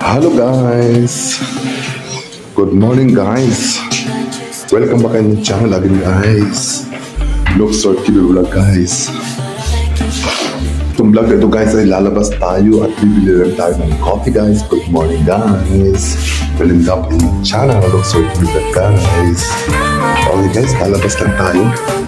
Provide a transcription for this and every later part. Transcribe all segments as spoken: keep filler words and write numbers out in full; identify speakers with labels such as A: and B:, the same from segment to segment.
A: Hello guys, good morning guys. Welcome back in the channel again guys. LUXUR T V vlog guys. Itong vlog ito guys ay lalabas tayo at bibili lang tayo ng coffee guys. Good morning guys. Welcome back in the channel LUXUR T V vlog guys. Okay guys, lalabas lang tayo.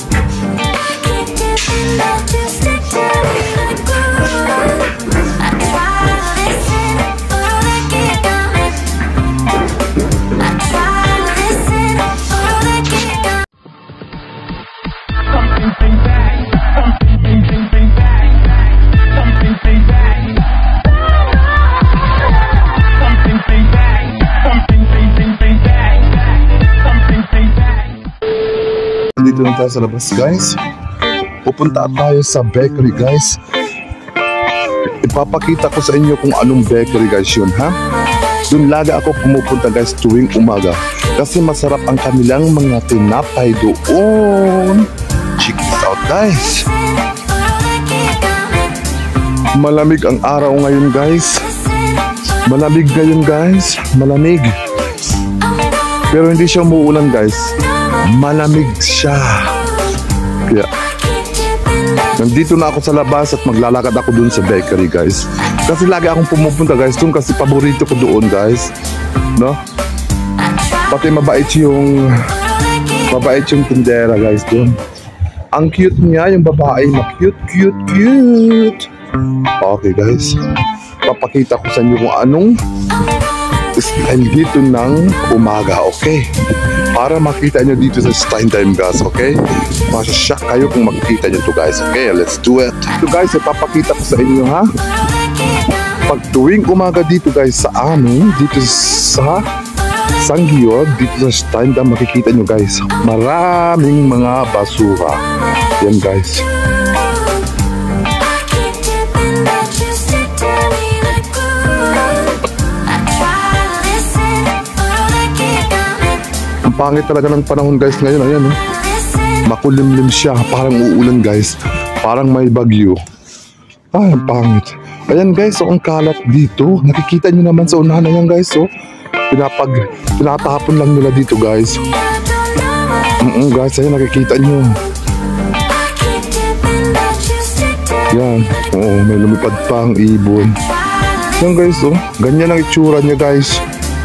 A: Dito na tayo sa labas guys. Pupunta tayo sa bakery guys. Ipapakita ko sa inyo kung anong bakery guys yun ha. Doon lagi ako pumupunta guys tuwing umaga kasi masarap ang kanilang mga tinapay doon. Check this out guys. Malamig ang araw ngayon guys. Malamig ngayon guys. Malamig. Pero hindi siya umuulan guys. Malamig siya. Kaya nandito na ako sa labas at maglalakad ako dun sa bakery guys. Kasi lagi akong pumupunta guys dun kasi paborito ko doon guys. No? Pati mabait yung mabait yung tindera guys dun. Ang cute niya yung babae. Ma-cute, cute, cute. Okay guys. Papakita ko sa inyo kung anong style dito ng umaga. Okay? Para makita nyo dito sa STEINDAMM guys, okay? Masashock kayo kung makikita nyo to guys, okay? Let's do it. Ito guys, ipapakita ko sa inyo ha. Pag tuwing umaga dito guys sa amin, dito sa Sanggiyod, dito sa STEINDAMM, makikita nyo guys, maraming mga basura. Yan guys. Pangit talaga ng panahon guys ngayon. Ayan eh. Makulimlim siya. Parang uulan guys. Parang may bagyo. Ay, ang pangit. Ayan guys, so ang kalat dito. Nakikita nyo naman sa unahan na yan guys. So, pinapag, pinatapon lang nila dito guys. Mm-mm, guys, ayan nakikita nyo. Yan. Oo, may lumipad pa ang ibon. Yan guys, oh. Ganyan ang itsura niya guys.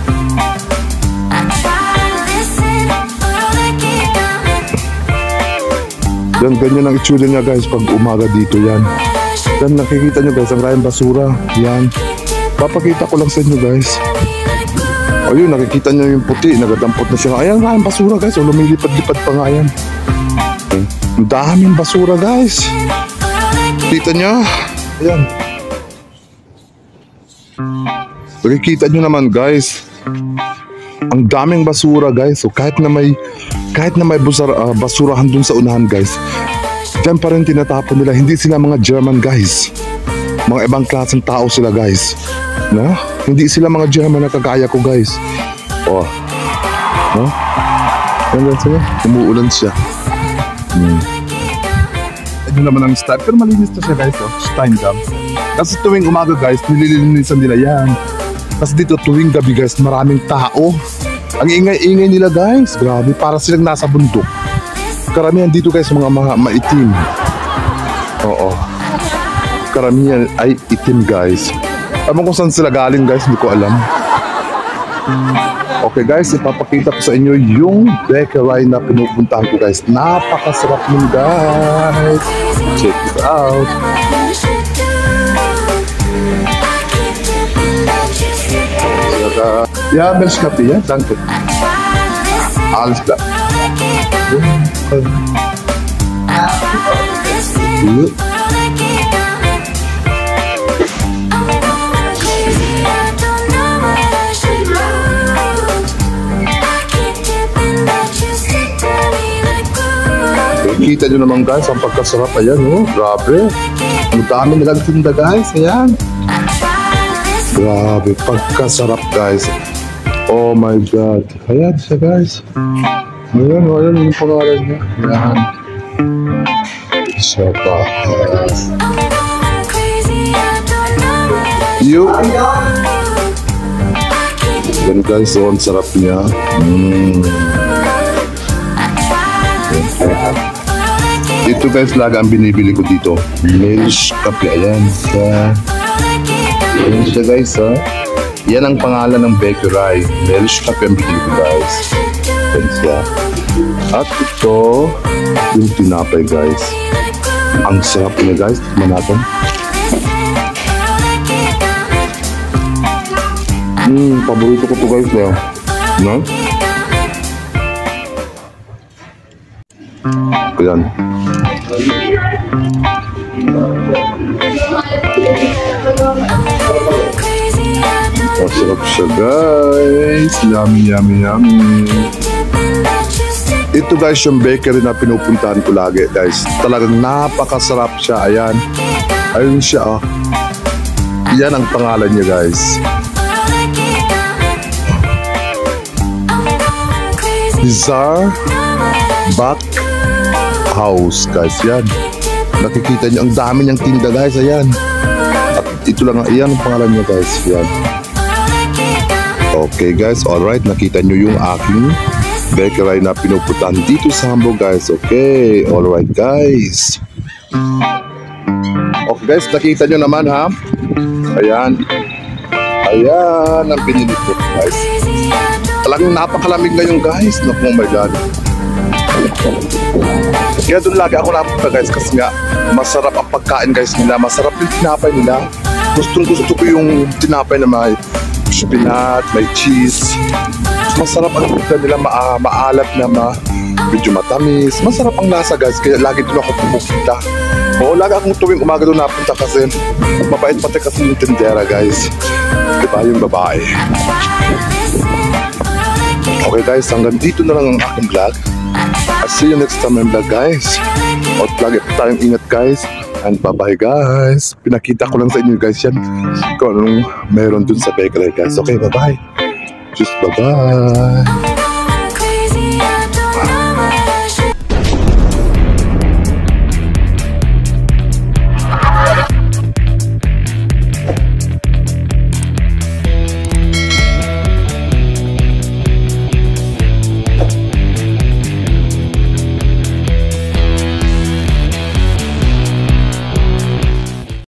A: Yan, ganyan ang itsura niya guys pag umaga dito yan. Yan, nakikita nyo guys, ang maraming basura. Yan. Papakita ko lang sa inyo guys. Ayun, nakikita nyo yung puti. Nagadampot na siya. Ayan, maraming basura guys. O, lumilipad-lipad pa nga yan. Ang daming basura guys. Kita nyo? Ayan. Nakikita nyo naman guys. Ang daming basura guys. So, kahit na may kahit na may busara, uh, basurahan dun sa unahan guys, dyan pa rin tinatapon nila. Hindi sila mga German guys. Mga ibang klaseng tao sila guys. No? Hindi sila mga German na kagaya ko guys. Oh. No? Yan guys, yan. Umuulan siya. Hmm. Ito naman ang style. Pero malinis na siya guys. Oh. STEINDAMM. Kasi tuwing umaga guys, nililinisan nila yan. Kasi dito tuwing gabi guys, maraming tao. Ang ingay-ingay nila guys. Grabe, para silang nasa bundok. Karamihan dito guys mga ma maitim. Oo. Karamihan ay itim guys. Alam kung saan sila galing guys, hindi ko alam. Okay guys, ipapakita ko sa inyo yung bakery na pinupuntahan ko guys. Napakasarap nun guys. Check it out. Ja, Milchkaffee, ja? Danke. Alles klar. Kita nyo naman guys, ang pagkasarap. Ayan, oh, grabe. Ang dami nilang tinda guys, ayan. Grabe, pagkasarap guys. Oh my God. Ayan siya guys. Ayan, ayan yung pangalan niya. Ayan. Hisar Back Haus. You. Yan guys, so ang sarap niya. Mm. Ito guys, laga ang binibili ko dito. Milk kape, ayan. Siya. Ayan siya guys, ha. Yan ang pangalan ng bakery. Milk kape ang binibili ko guys. Ayan siya. At ito, yung tinapay guys. Ang sarap niya guys. Tikman natin. Hmm, paborito ko to guys na. No? Ayan. Masarap siya guys. Yummy, yummy, yummy. Ito guys yung bakery na pinupuntahan ko lagi guys. Talagang napakasarap siya. Ayan. Ayun siya oh. Yan ang pangalan niya guys. Hisar Back Haus guys. Yan. Nakikita niyo ang dami niyang tinda guys. Ayan. At ito lang. Ayan ang pangalan niya guys. Yan. Okay guys. Alright. Nakita niyo yung aking bakery na pinupuntahan dito sa Hamburg guys. Okay. Alright guys. Okay guys. Nakita niyo naman ha. Ayan. Ayan ang binili ko guys. Talagang napakalamig ngayon guys. Naku, oh my god. Kaya doon lagi ako napunta guys. Kasi nga masarap ang pagkain guys nila. Masarap yung tinapay nila. Gustong gusto ko yung tinapay na may spinach, may cheese. Masarap ang tinapay nila. Ma maalat na ma medyo matamis. Masarap ang lasa guys. Kaya lagi doon ako pupunta. Oo, lagi akong tuwing umaga doon napunta kasi mabait pati kasi yung tindera guys. Diba yung babae. Okay guys, hanggang dito na lang ang aking vlog. I'll see you next time in vlog guys. At lagi po tayong ingat guys. And bye bye guys. Pinakita ko lang sa inyo guys yan kung anong meron dun sa bakery guys. Okay, bye bye. Just bye bye.